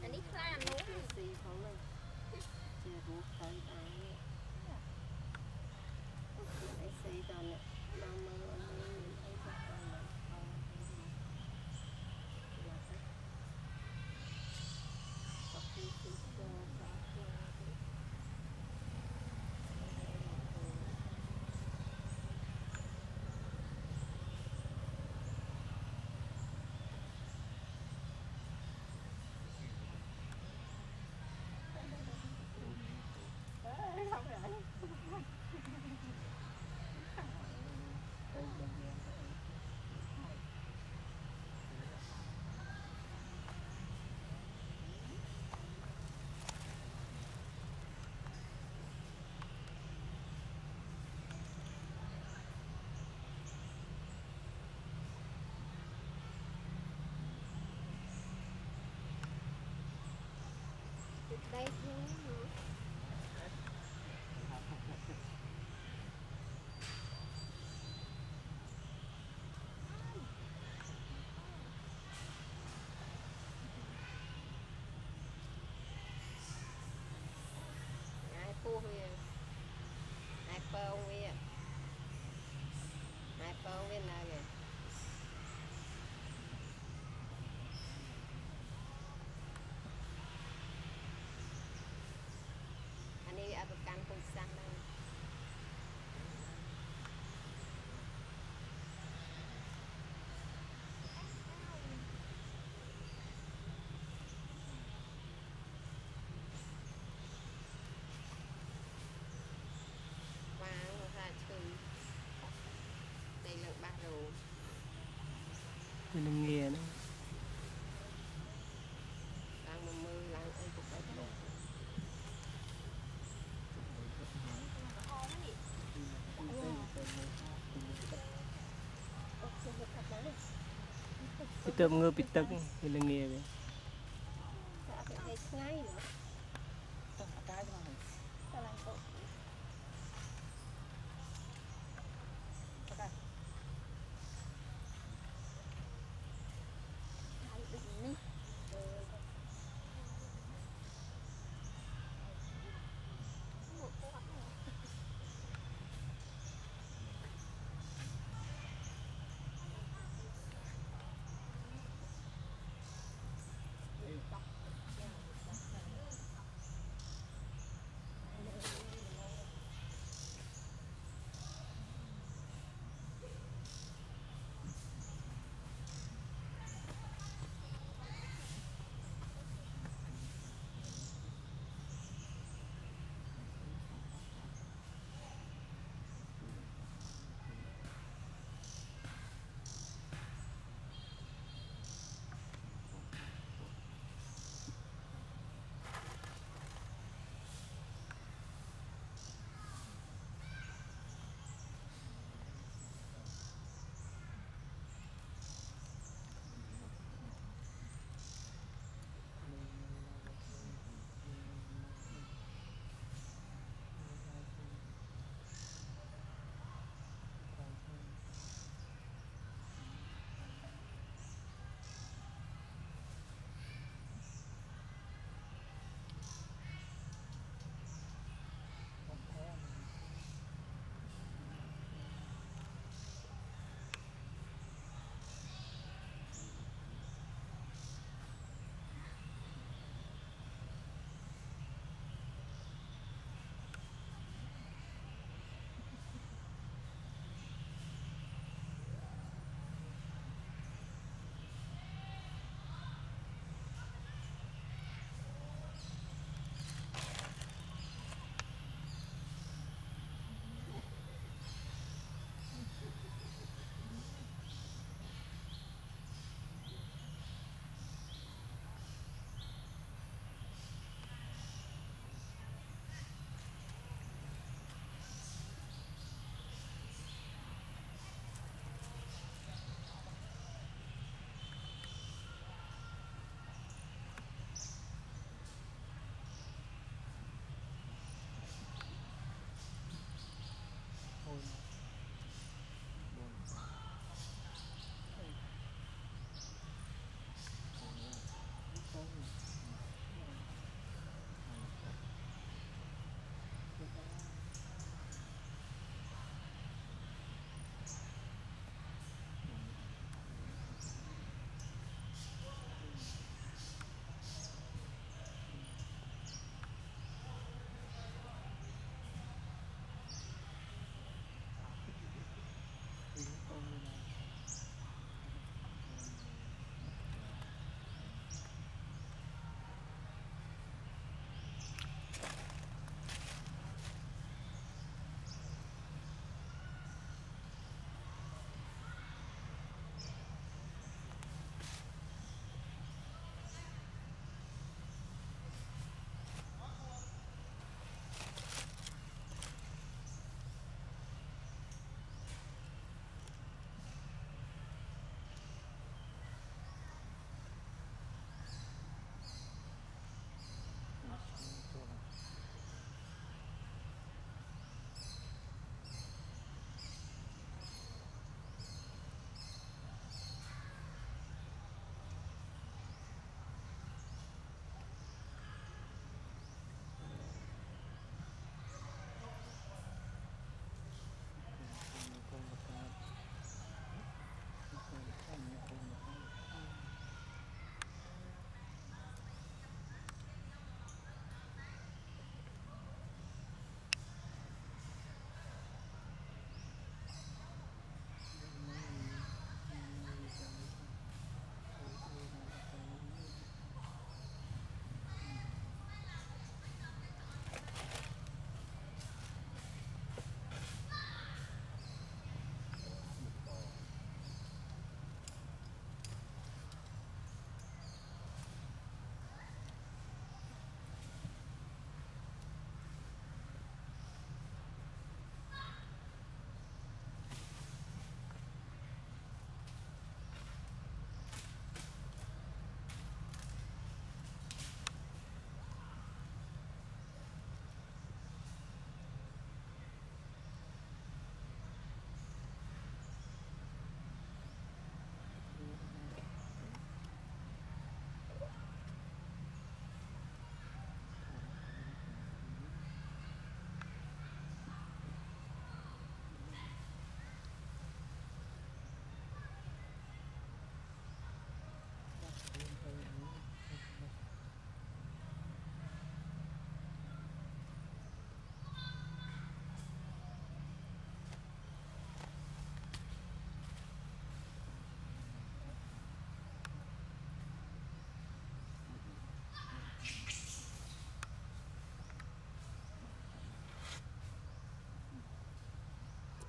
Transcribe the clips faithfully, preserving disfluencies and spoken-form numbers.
อันนี้คลานนู้นสีของมันเจอรูปไฟตายเนี่ยไอ้สีตอนเนี้ยมาเมื่อวันนี้ไอ้พวกตอนนั้นเอาอยากให้ปักที่สีเขียวฟ้าเขียวđây thôi ai phu huyền ai pơ huyền ai pơ huyền nào kìa anh đi ăn canh cùng xăng đây đây là ba đồ mình nghe nữa đang mưa mưa đang ơi cục đấy đó cái tôm ngư bị tắc mình nghe vậy ngay nữa cái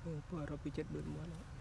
Bữa rồi bị chết bữa món